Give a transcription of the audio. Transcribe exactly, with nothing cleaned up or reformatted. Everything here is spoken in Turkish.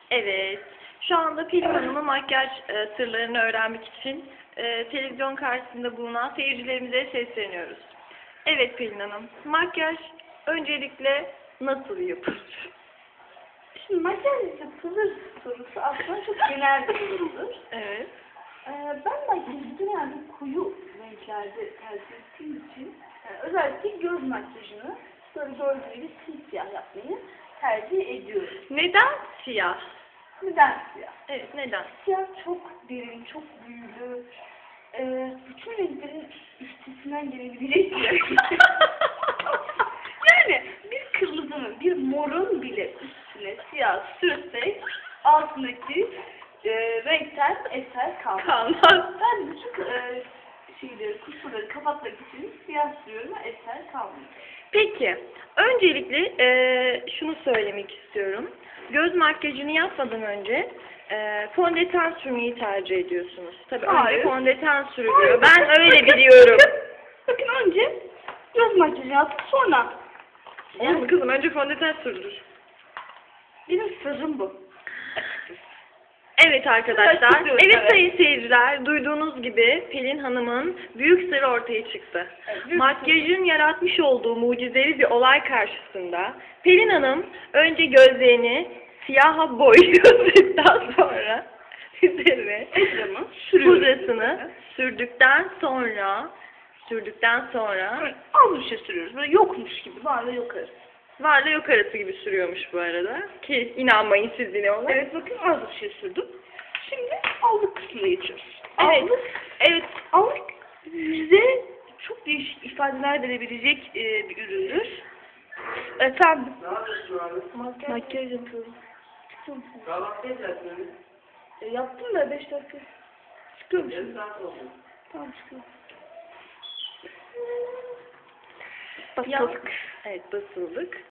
Evet. Şu anda Pelin Hanım'ın makyaj e, sırlarını öğrenmek için e, televizyon karşısında bulunan seyircilerimize sesleniyoruz. Evet Pelin Hanım, makyaj öncelikle nasıl yapılır? Şimdi makyaj yapılır sorusu aslında çok genel bir sorudur. Evet. Ee, ben makyajı genelde koyu renklerde tercih ettiğim için yani özellikle göz makyajını böyle gördüğünüz gibi simsiyah yapmayı tercih ediyorum. Neden siyah? Neden siyah? Evet, neden? Siyah çok derin, çok büyülü. Ee, bütün renklerin üstesinden gelebilecek bir renk. Yani bir kırmızının, bir morun bile üstüne siyah sürsek altındaki e, renkten eser kalmaz. Kalmaz. Ben bütün e, şeyleri, kusurları kapatmak için siyah sürüyorum ve eser kalmıyor. Peki, öncelikle e, şunu söylemek istiyorum. Göz makyajını yapmadan önce e, fondöten sürmeyi tercih ediyorsunuz. Tabii Hayır. önce fondöten sürülüyor. Ben öyle biliyorum. Bakın önce göz makyajı yaptık sonra. Olmaz kızım, önce fondöten sürülür. Benim sırrım bu. Evet arkadaşlar, Evet, evet evet. sayın seyirciler, duyduğunuz gibi Pelin Hanım'ın büyük sırrı ortaya çıktı. Evet, büyük Makyajın yaratmış olduğu mucizevi bir olay karşısında Pelin Hanım önce gözlerini siyaha boyadıktan sonra üzerine Pudra'mı sürüyorum. pudrasını sürdükten sonra sürdükten sonra Böyle az bir şey sürüyoruz. Böyle yokmuş gibi. Varla yok arası. varla yok arası gibi sürüyormuş bu arada. Ki inanmayın siz yine ona. Evet bakın az bir şey sürdüm. Şimdi allık kısmına geçiyoruz. Evet. Allık, evet allık bize çok değişik ifadeler verebilecek e, bir üründür. Efendim. Ne yapıyorsun abi? Makyaj, makyaj yapıyorum. Çıkıyorum. Kahvaltı yapacaksın. E, yaptım da beş dakika. Çıkıyorum Yarım şimdi. saat oldu. Tamam çıkıyorum. Ya- Basıldık. Evet basıldık.